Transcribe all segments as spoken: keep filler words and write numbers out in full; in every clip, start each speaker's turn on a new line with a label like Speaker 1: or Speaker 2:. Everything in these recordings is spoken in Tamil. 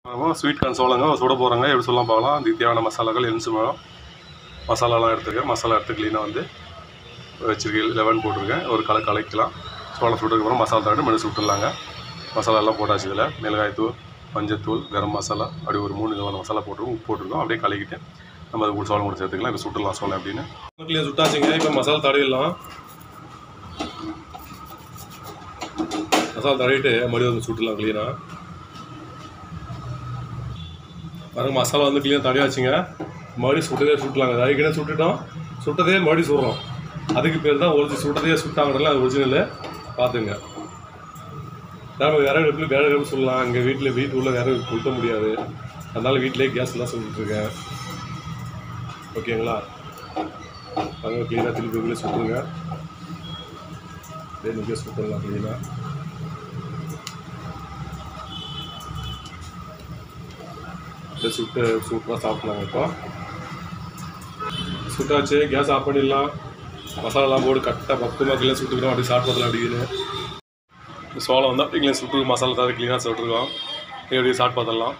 Speaker 1: ஸ்வீட் கார்ன் சோளங்க சுட போகிறாங்க, எப்படி சொல்லலாம் பார்க்கலாம். அதுக்கு தேவையான மசாலாக்கள் எலுமிச்சை பழம் மசாலாலாம் எடுத்துருக்கேன். மசாலா எடுத்து க்ளீனாக வந்து வச்சுருக்கேன். லெமன் போட்டிருக்கேன். ஒரு கலை கலக்கலாம். சோளம் சுட்டதுக்கப்புறம் மசாலா தவிர மெனு சுட்டுடலாங்க. மசாலாலாம் போட்டாச்சு. இதில் மிளகாய்த்தூள், மஞ்சத்தூள், கரம் மசாலா அப்படி ஒரு மூணு விதமான மசாலா போட்டிருக்கோம். உப்பு போட்டிருக்கோம். அப்படியே கலக்கிட்டு நம்ம அது கூட சோளம் கூட சேர்த்துக்கலாம். இப்போ சுட்டுடலாம் சோளம் அப்படின்னு க்ளீன் சுட்டாச்சுங்க. இப்போ மசாலா தடவிடலாம். மசாலா தடவிட்டு மறுபடியும் வந்து சுட்டுடலாம் க்ளீனாக. பாருங்கள், மசாலா வந்து க்ளீனாக தடவியாச்சுங்க. மறுபடியும் சுட்டதே சுட்டலாங்க. அதுக்கிட்டே சுட்டுட்டோம், சுட்டதே மறுபடியும் சுடுறோம். அதுக்கு பேர் தான் ஒரிஜி சுட்டதே சுட்டாங்கனால அது ஒரிஜினலு பார்த்துங்க. நம்ம விறகு எப்படி விறகு எப்படி சொல்லலாம். எங்கள் வீட்டில் வீட்டு உள்ள விறகு கொளுத்த முடியாது, அதனால் வீட்டிலே கேஸ் தான் சொல்லிட்டுருக்கேன். ஓகேங்களா? அங்கே க்ளீனாக திருப்பி வீட்டில் சுட்டுருங்க. அதே நீங்கள் சுட்டுடலாம் க்ளீனாக. சுட்டு சூப்பராக சாப்பிட்லாங்க. இப்போ சுட்டாச்சு, கேஸ் ஆஃப் பண்ணிடலாம். மசாலாலாம் போட்டு கரெக்டாக பக்குவமாக க்ளீனாக சுட்டுக்கிறோம். அப்படி சாப்பிட்றதுல அப்படின்னு சோளம் வந்து அப்படி க்ளீனாக சுட்டு மசாலா தான் க்ளீனாக சுட்டுருக்கோம். எப்படி சாப்பிட்டு பார்த்துடலாம்.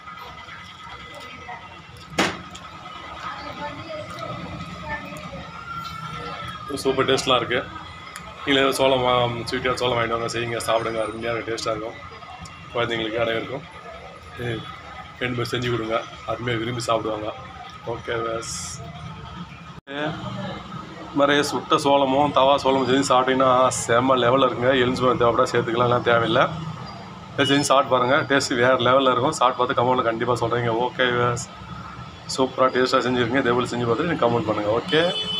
Speaker 1: சூப்பர் டேஸ்ட்லாம் இருக்குது. நீங்கள் சோளம் ஸ்வீட்டாக சோளம் வாங்கிட்டு வாங்க, செய்யுங்க, சாப்பிடுங்க. அருமையாக டேஸ்ட்டாக இருக்கும். குழந்தைங்களுக்கு அனைவருக்கும் ரெண்டு பேர் செஞ்சு கொடுங்க, அருமையாக விரும்பி சாப்பிடுவாங்க. ஓகே வேஸ் நிறைய சுட்ட சோளமும் தவா சோளமும் செஞ்சு சாப்பிட்டீங்கன்னா செம்ம லெவலில் இருக்குங்க. எலுமிச்சை பழம் தேவைப்படா சேர்த்துக்கலாம், எல்லாம் தேவையில்லை. செஞ்சு சாப்பிட்டு பாருங்கள். டேஸ்ட்டு வேறு லெவலில் இருக்கும். சாப்பிட்டு பார்த்து கமெண்ட்டில் கண்டிப்பாக சொல்கிறீங்க. ஓகே வேஸ் சூப்பராக டேஸ்ட்டாக செஞ்சுருங்க. இதே போல் செஞ்சு பார்த்துட்டு நீங்கள் கமெண்ட் பண்ணுங்கள். ஓகே.